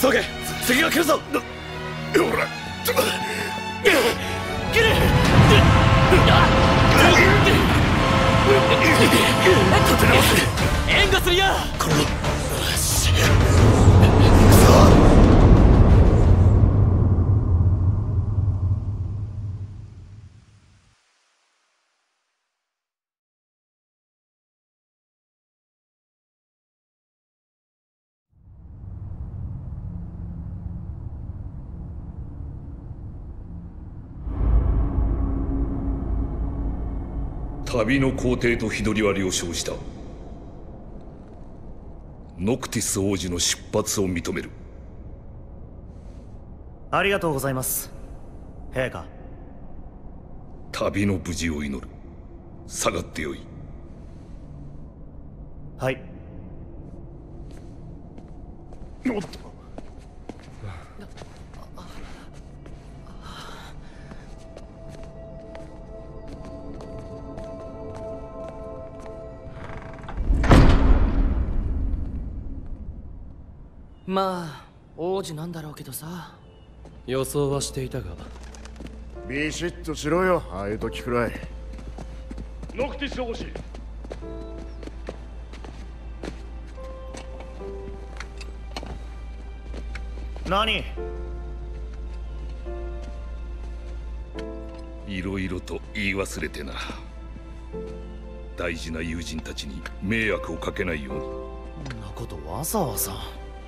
急げ、次が来るぞ。ほらギル立て直せ。 援護するよ。 この旅の皇帝と日取りは了承した。ノクティス王子の出発を認める。 ありがとうございます、陛下。 旅の無事を祈る。下がってよい。 はい。 おっと、 まあ王子なんだろうけどさ。予想はしていたが。 ビシッとしろよ、ああいう時くらい。 ノクティス王子。 何？ いろいろと言い忘れてな。大事な友人たちに迷惑をかけないように。 そんなことわざわざ。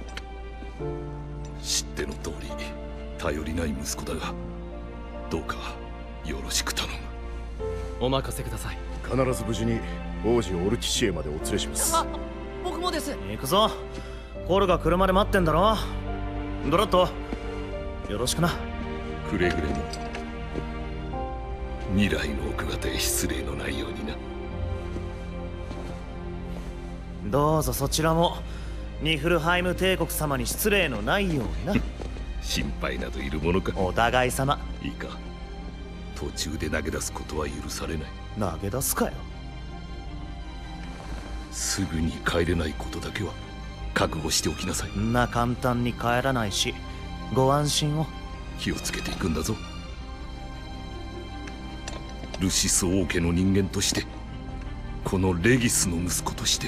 知っての通り頼りない息子だが、どうかよろしく頼む。 お任せください。 必ず無事に王子をオルティシエまでお連れします。 僕もです。 行くぞ。コルが車で待ってんだろ。ドラット、よろしくな。 くれぐれも未来の奥方へ失礼のないようにな。 どうぞそちらもニフルハイム帝国様に失礼のないようにな。 心配などいるものか。 お互い様。 いいか、途中で投げ出すことは許されない。 投げ出すかよ。 すぐに帰れないことだけは覚悟しておきなさい。 んな簡単に帰らないし、ご安心を。 気をつけていくんだぞ。ルシス王家の人間として、このレギスの息子として、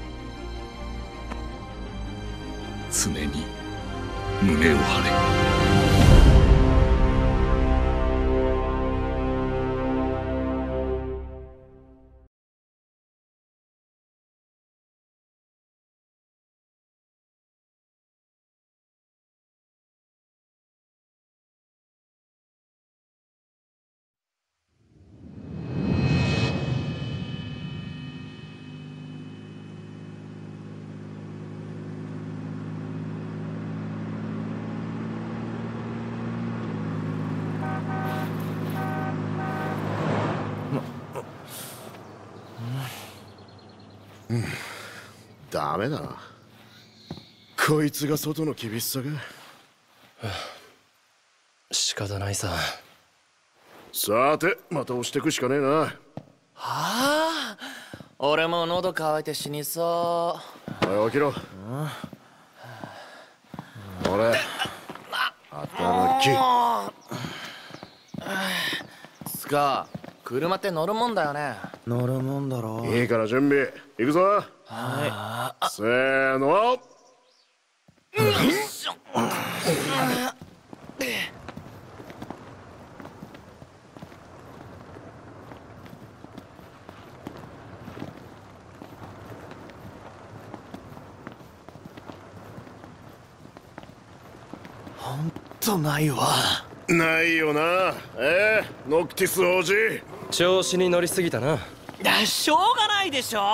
常に胸を張れ。 ダメだな、こいつが外の厳しさが。 仕方ないさ。 さて、また押してくしかねえな。 はあ、俺も喉乾いて死にそおい起きろ。俺働き。 つか車って乗るもんだよね。 乗るもんだろ。 いいから準備行くぞ。 はせーの。 ほんとないわ。 ないよな。ノクティス王子。 調子に乗りすぎたな。しょうがないでしょ。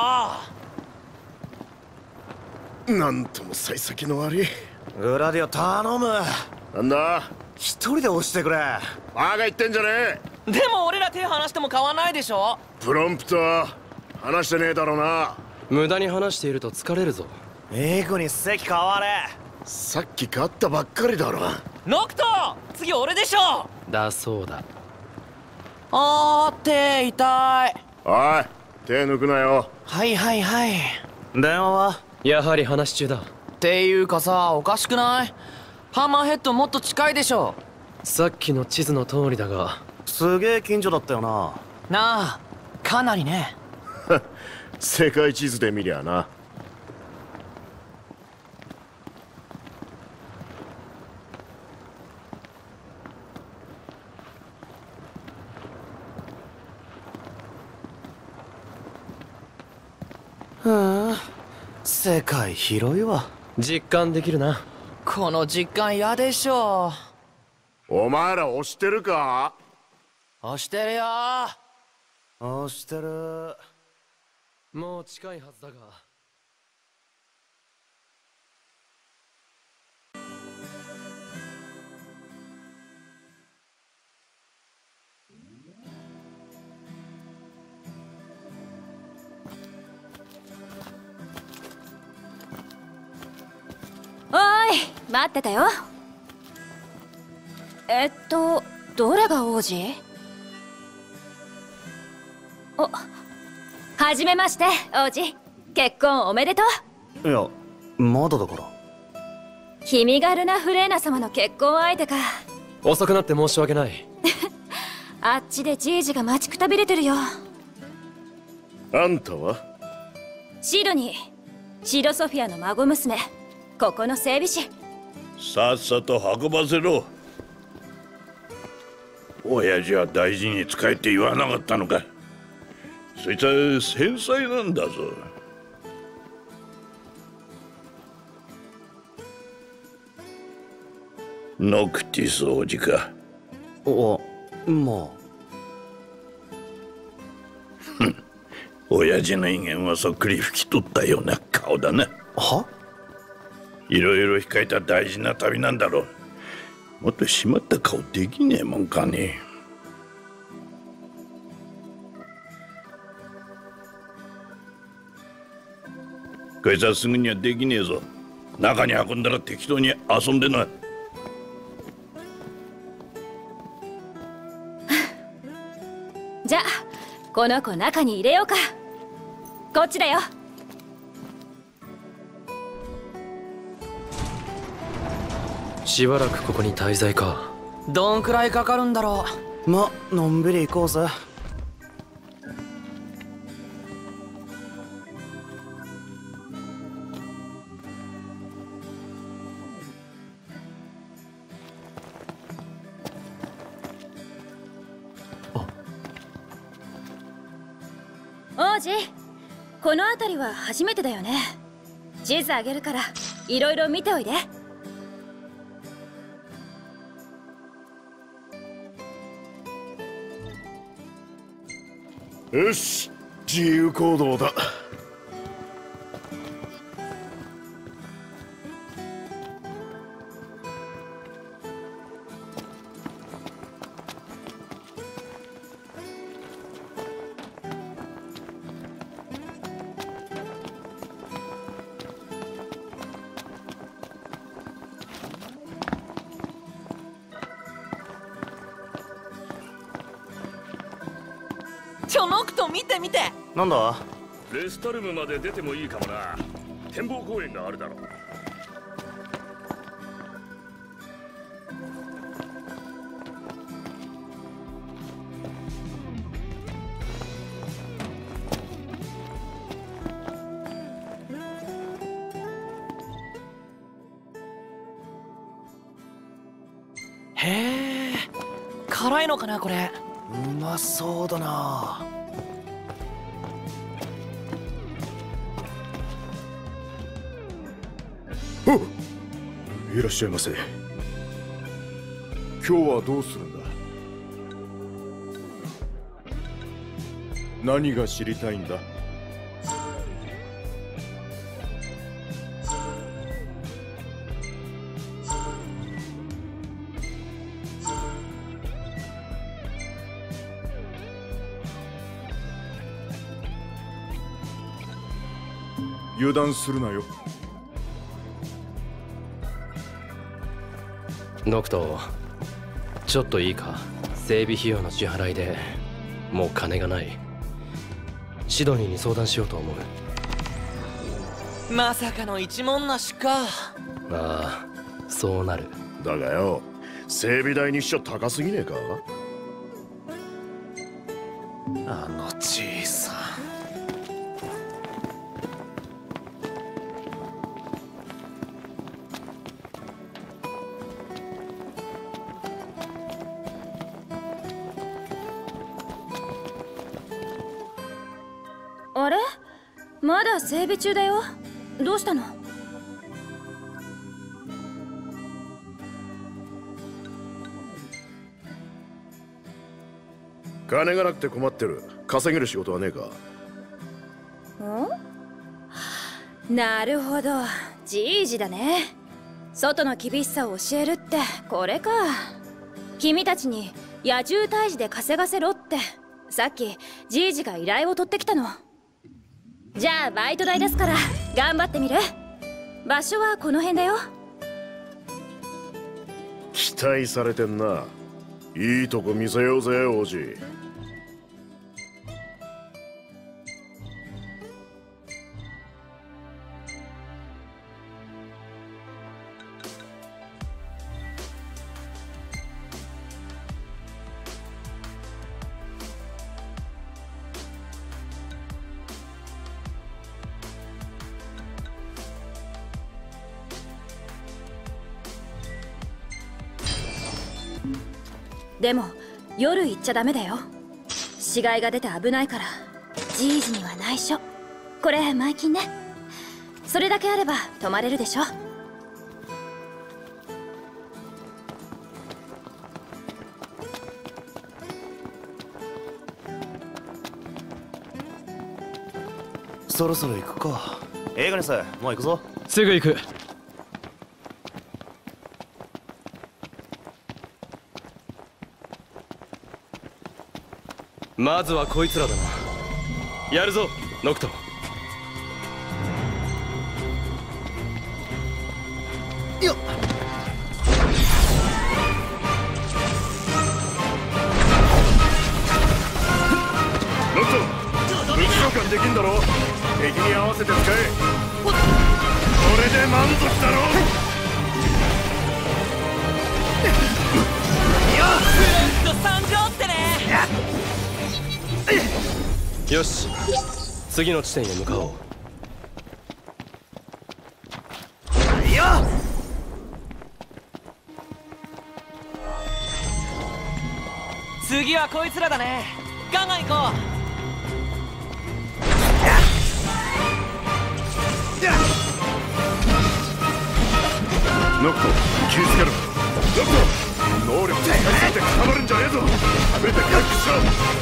なんとも幸先の悪い。 グラディオ頼む。 なんだ、 一人で押してくれ。 バカ言ってんじゃねえ。 でも俺ら手離しても買わないでしょ。 プロンプター話してねえだろうな。 無駄に話していると疲れるぞ。 いい子に席変われ。 さっき買ったばっかりだろ。 ノクト、次俺でしょ。だそうだ。あー、手痛い。 おい、手抜くなよ。 はいはいはい。 電話は？ やはり話し中だ。 っていうかさ、おかしくない？ハンマーヘッドもっと近いでしょ。 さっきの地図の通りだが。 すげえ近所だったよな。 なあ、かなりね。 世界地図で見りゃな。 世界広いわ。 実感できるな。 この実感嫌でしょ。 お前ら押してるか？ 押してるよ。 押してる。 もう近いはずだが。 おーい、待ってたよ。どれが王子？お、はじめまして、王子。結婚おめでといや、まだだから。 う。君がルナ・フレーナ様の結婚相手か。 遅くなって申し訳ない。 あっちでじいじが待ちくたびれてるよ。 あんたは？ シドニー、シドソフィアの孫娘。ここの整備士。 さっさと運ばせろ。親父は大事に使えって言わなかったのか。そいつは繊細なんだぞ。ノクティス王子か。 まあ。 親父の威厳はそっくり拭き取ったような顔だな。いろいろ控えた大事な旅なんだろう。もっと締まった顔できねえもんかね。こいつはすぐにはできねえぞ。中に運んだら適当に遊んでな。 じゃあこの子中に入れようか。こっちだよ。 しばらくここに滞在か。 どんくらいかかるんだろう。のんびり行こうぜ。 王子、この辺りは初めてだよね。地図あげるからいろいろ見ておいで。 よし、自由行動だ。 ノクト見て見て。 なんだ？ レスタルムまで出てもいいかもな。展望公園があるだろう。 へえ、辛いのかなこれ。 うまそうだな。 いらっしゃいませ。今日はどうするんだ？何が知りたいんだ？油断するなよ。 ノクト、ちょっといいか。整備費用の支払いでもう金がない。シドニーに相談しようと思う。 まさかの一文なしか。 ああ、そうなる。 だがよ、整備代にしちゃ高すぎねえか。 あのじいさん。 あれ、まだ整備中だよ。どうしたの？ 金がなくて困ってる。稼げる仕事はねえか。 ん？なるほど、じいじだね。外の厳しさを教えるってこれか。君たちに野獣退治で稼がせろってさっきじいじが依頼を取ってきたの。じゃあバイト代ですから頑張ってみる。場所はこの辺だよ。 期待されてんな。いいとこ見せようぜ王子。 でも夜行っちゃダメだよ。死骸が出て危ないから。じいじには内緒。これ前金ね。それだけあれば泊まれるでしょ。 そろそろ行くか。映画にさ、もう行くぞ。 すぐ行く。まずはこいつらだな。やるぞノクト。 よっ。ノクト、武器召喚できんだろ。敵に合わせて使え。これで満足だろ。 フランクと参上ってね。 よし、次の地点へ向かおう。 次はこいつらだね。ガンガン行こう。 ノクト、気をつけろ。ノクト、能力使いすぎて固まるんじゃねえぞ。全て回復しろ。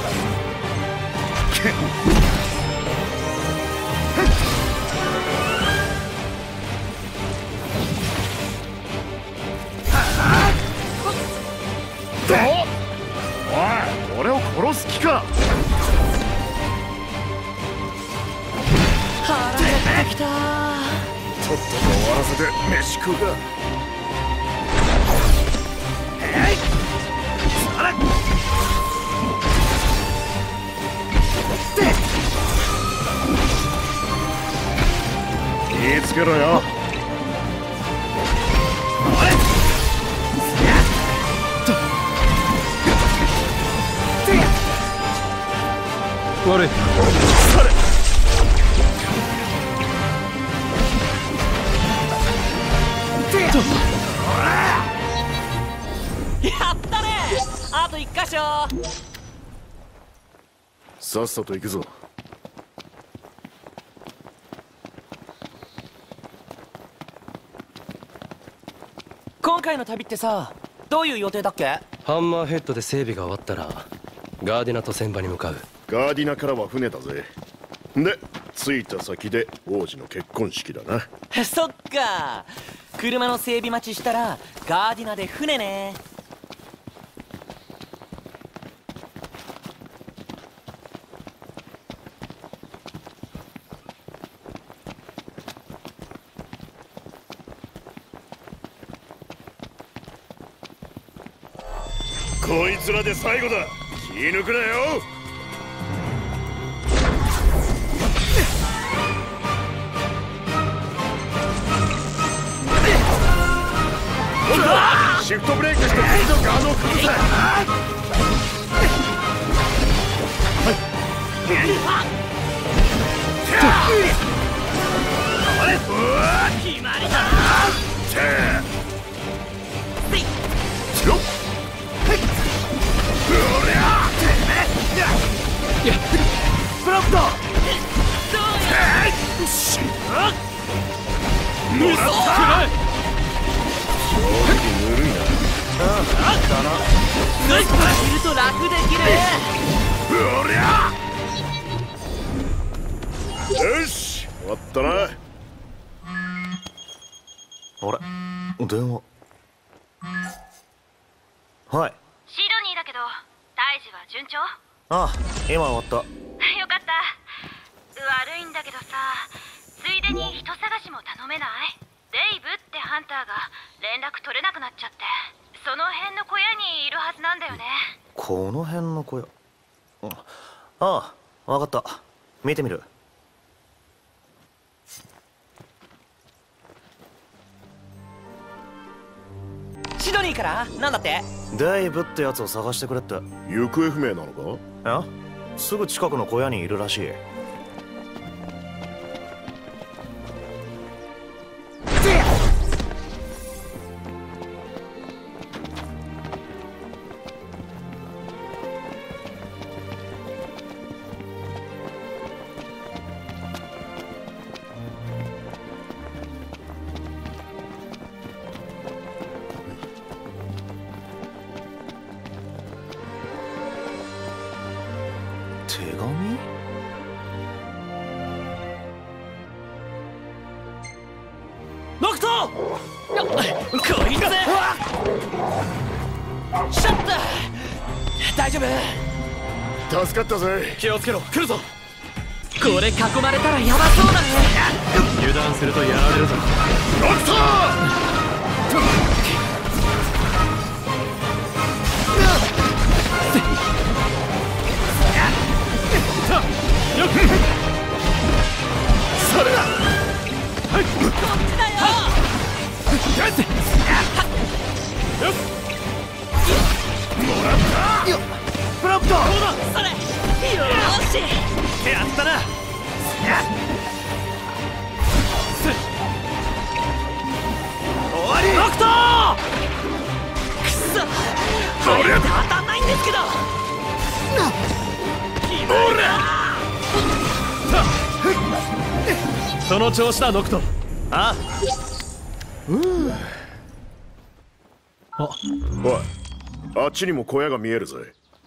おい、俺を殺す気か。 腹減ってきた。 とっとと終わらせて飯食うか。気をつけろよ。 悪い。 やったね。あと一箇所。 さっさと行くぞ。 今回の旅ってさ、どういう予定だっけ？ ハンマーヘッドで整備が終わったらガーディナと船場に向かう。 ガーディナからは船だぜ。で、着いた先で王子の結婚式だな。 そっか。車の整備待ちしたらガーディナで船ね。 こいつらで最後だ。気抜くなよ。 シフトブレイクして敵のガードを崩せ。 決まりだ。 ブラッド。もらった。ぬるいな。 いると楽できる。 よし、終わったな。 あれ、電話。はい。 シドニーだけど、大事は順調？ ああ、今終わった。 よかった。悪いんだけどさ、ついでに人探しも頼めない？デイブってハンターが連絡取れなくなっちゃって、その辺の小屋にいるはずなんだよね。 この辺の小屋。ああ、わかった。見てみる。 シドニーからなんだって？ デイブってやつを探してくれって。 行方不明なのか？ あ、すぐ近くの小屋にいるらしい。手紙？ ノクト！こいつ！シャッター！大丈夫？ 助かったぜ。 気をつけろ、来るぞ。 これ囲まれたらヤバそうだね。 油断するとやられるぞ。 ノクト！それだ。はい。こっちだよ。もらった。よっ。ブラッド。 それ。よーし。 やったな。終わり。ノクト。 くそ。早く当たんないんですけど。 その調子だ、ノクト。 あおい、あっちにも小屋が見えるぜ。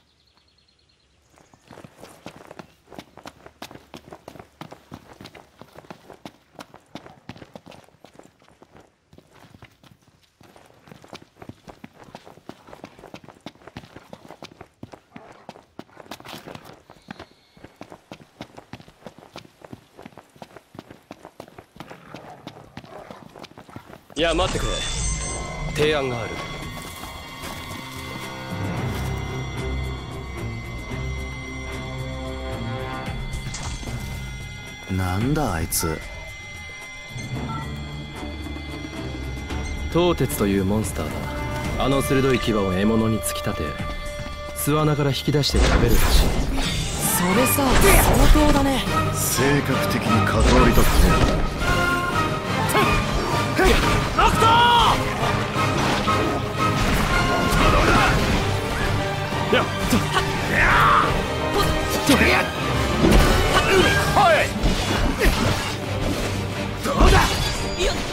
いや、待ってくれ。提案がある。 なんだあいつ。 東鉄というモンスターだ。あの鋭い牙を獲物に突き立て、巣穴から引き出して食べるらしい。 それさ、相当だね。 性格的に関わりたくねえ。 ノクト！ やっどうだ！よっ！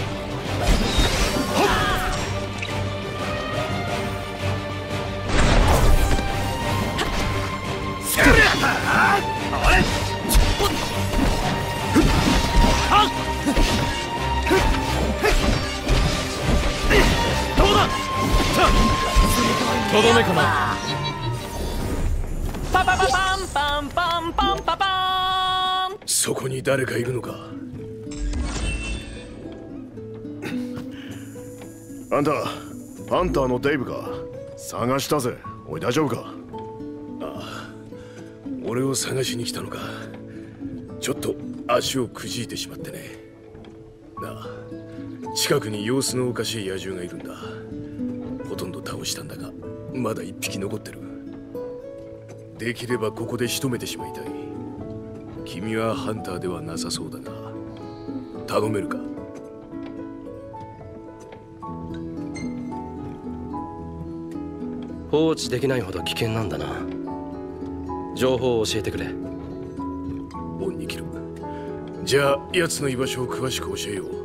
とどめかな。 パパパパンパンパンパンパパーン。 そこに誰かいるのか。 あんたハンターのデイブか。探したぜ。おい大丈夫か。 俺を探しに来たのか。ちょっと足をくじいてしまってね。なあ、近くに様子のおかしい野獣がいるんだ。 倒したんだがまだ一匹残ってる。できればここで仕留めてしまいたい。君はハンターではなさそうだが頼めるか？ 放置できないほど危険なんだな。情報を教えてくれ。 オンに切る。じゃあ奴の居場所を詳しく教えよう。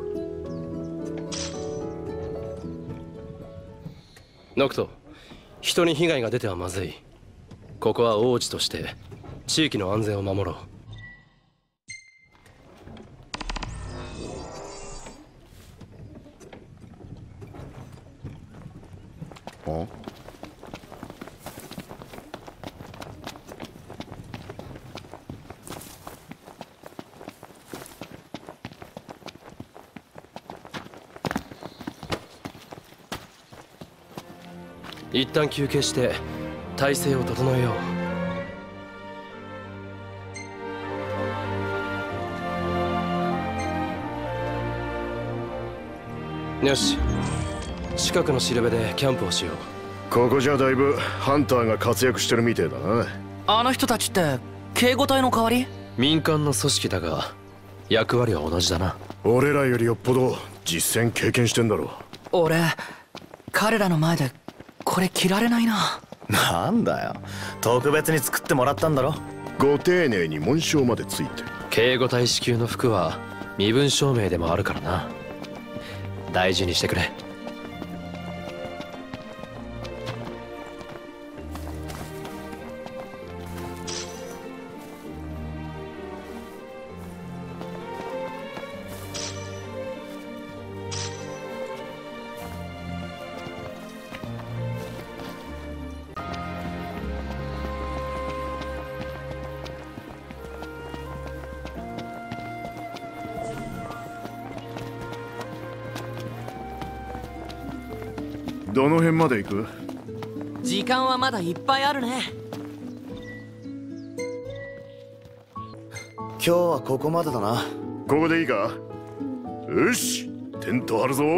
ノクト、人に被害が出てはまずい。ここは王子として地域の安全を守ろう。一旦休憩して体勢を整えよう。よし、近くのしるべでキャンプをしよう。 ここじゃだいぶハンターが活躍してるみてえだな。 あの人たちって警護隊の代わり？ 民間の組織だが役割は同じだな。 俺らよりよっぽど実戦経験してんだろ。 俺彼らの前でこれ着られないな。 なんだよ、特別に作ってもらったんだろ。 ご丁寧に紋章までついてる。 警護隊支給の服は身分証明でもあるからな。大事にしてくれ。 どの辺まで行く？ 時間はまだいっぱいあるね。 今日はここまでだな。 ここでいいか？よし、テント張るぞ。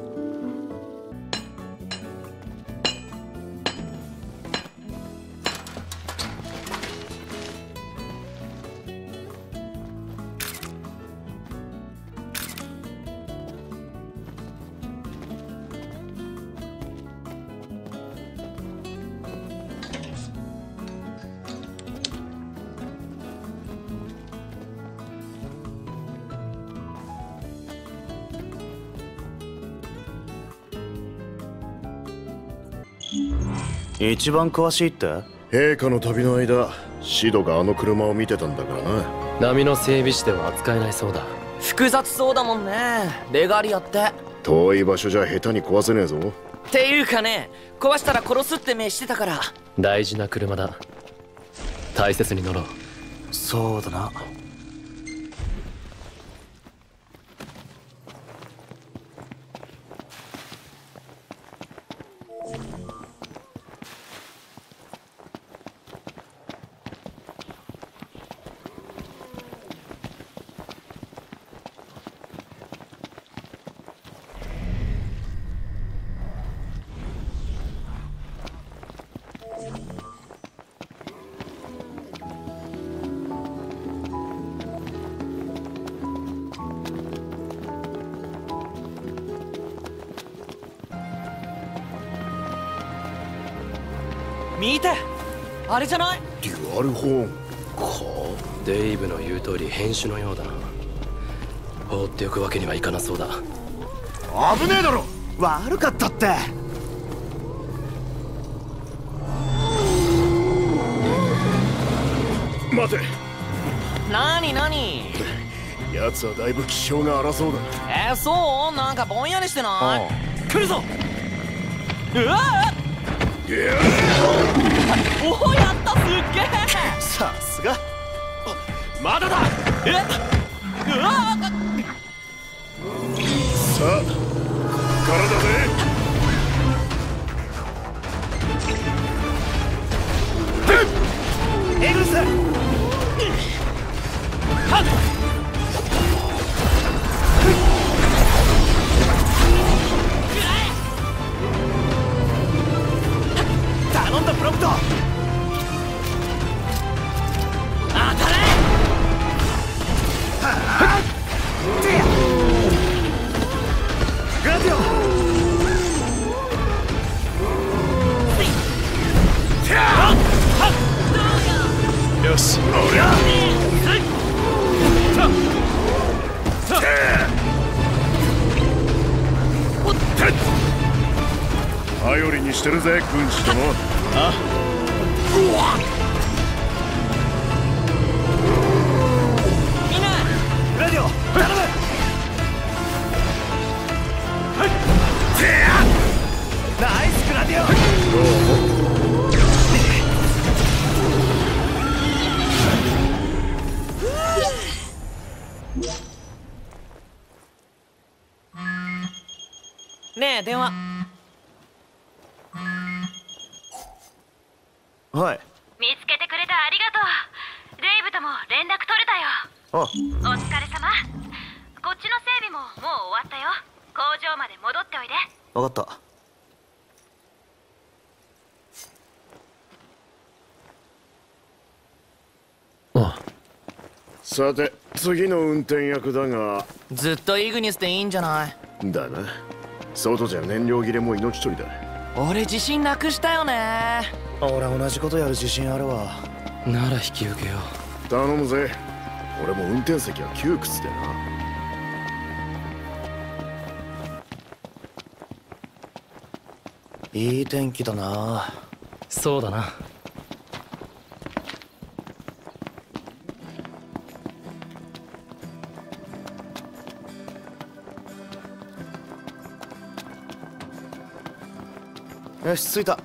一番詳しいって？ 陛下の旅の間、シドがあの車を見てたんだからな。 波の整備士では扱えないそうだ。 複雑そうだもんね、レガリアって。 遠い場所じゃ下手に壊せねえぞ。 っていうかね、壊したら殺すって目してたから。 大事な車だ、大切に乗ろう。 そうだな。 見て、あれじゃない？ デュアルホーンか。 デイブの言う通り変種のようだな。放っておくわけにはいかなそうだ。 危ねえだろ。 悪かったって。 待て。 なになに？ 奴はだいぶ気性が荒そうだ。 そう？なんかぼんやりしてない？来るぞ。うわっ、おお、やった、すっげえ。 さすが。 まだだ。 うわっ、 さあ、からだぜ。 エグルス。はっ。 よし。頼りにしてるぜ軍師殿。あ、 みんなグラディオ頼む。ナイスグラディオ。 ねえ電話。 はい。 見つけてくれてありがとう。デイブとも連絡取れたよ。 あ、 お疲れ様。こっちの整備ももう終わったよ。工場まで戻っておいで。 わかった。 さて次の運転役だが。 ずっとイグニスでいいんじゃない？ だな。外じゃ燃料切れも命取りだ。 俺自信なくしたよね。 俺同じことやる自信あるわ。 なら引き受けよう。頼むぜ。俺も運転席は窮屈でな。 いい天気だな。 そうだな。 よし着いた。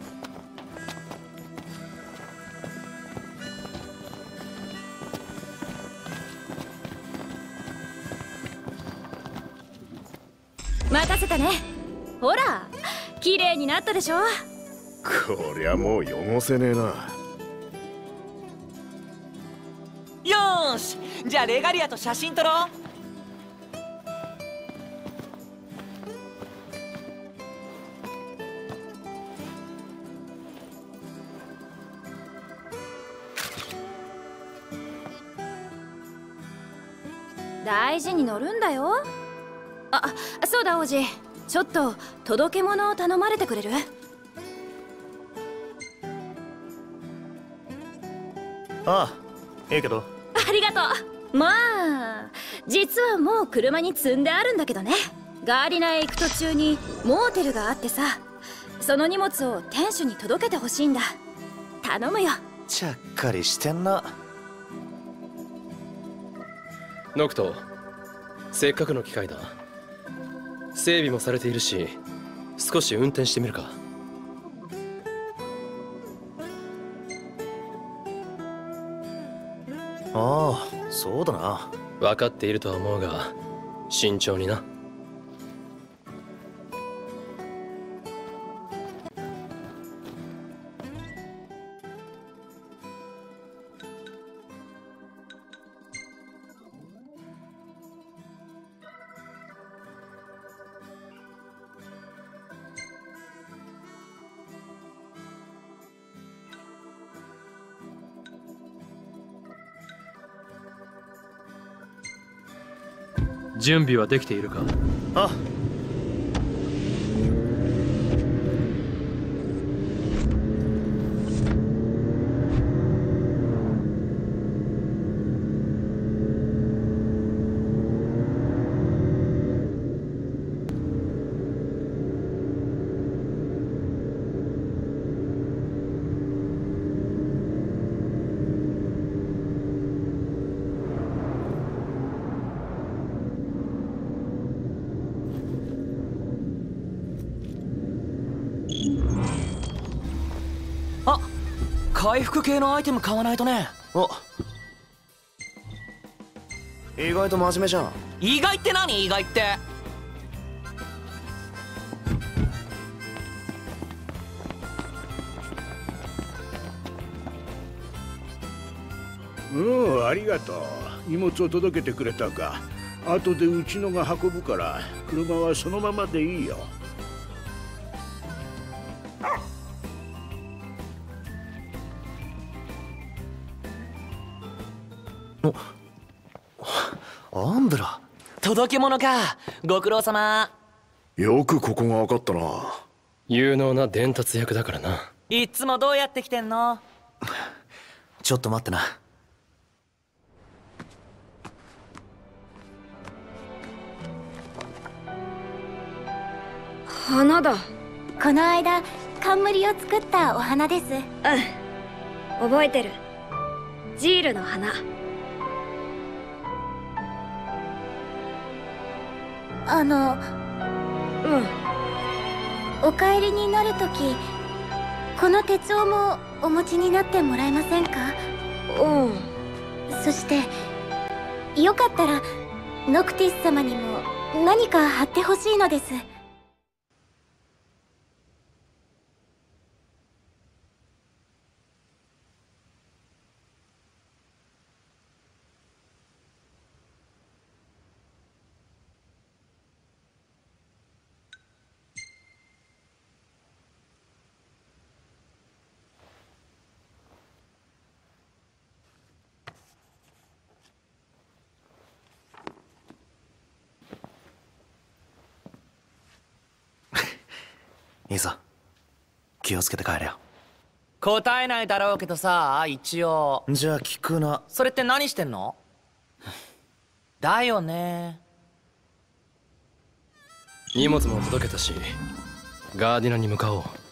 任せたね。ほら綺麗になったでしょ。 こりゃもう汚せねえな。 よーし、じゃあレガリアと写真撮ろう。 大事に乗るんだよ。あ、そうだ王子、ちょっと届け物を頼まれてくれる？ ああ、いいけど。 ありがとう。まあ実はもう車に積んであるんだけどね。ガーリナへ行く途中にモーテルがあってさ、その荷物を店主に届けてほしいんだ。頼むよ。 ちゃっかりしてんな。 ノクト、せっかくの機会だ。整備もされているし、少し運転してみるか。 ああ、そうだな。 分かっているとは思うが慎重にな。準備はできているか？ あ、 回復系のアイテム買わないとね。 お、意外と真面目じゃん。 意外って何？意外って。 ありがとう。荷物を届けてくれたか。後でうちのが運ぶから車はそのままでいいよ。 アンブラ。 届け物か。ご苦労様。 よくここが分かったな。 有能な伝達役だからな。 いつもどうやって来てんの？ ちょっと待ってな。 花だ。 この間冠を作ったお花です。うん、 覚えてる。ジールの花。 お帰りになるとき、この手帳もお持ちになってもらえませんか？ うん。 そしてよかったらノクティス様にも何か貼ってほしいのです。 いいぞ、気をつけて帰れよ。 答えないだろうけどさ、一応。 じゃあ聞くな。 それって何してんの？だよね。 荷物も届けたし、ガーディナに向かおう。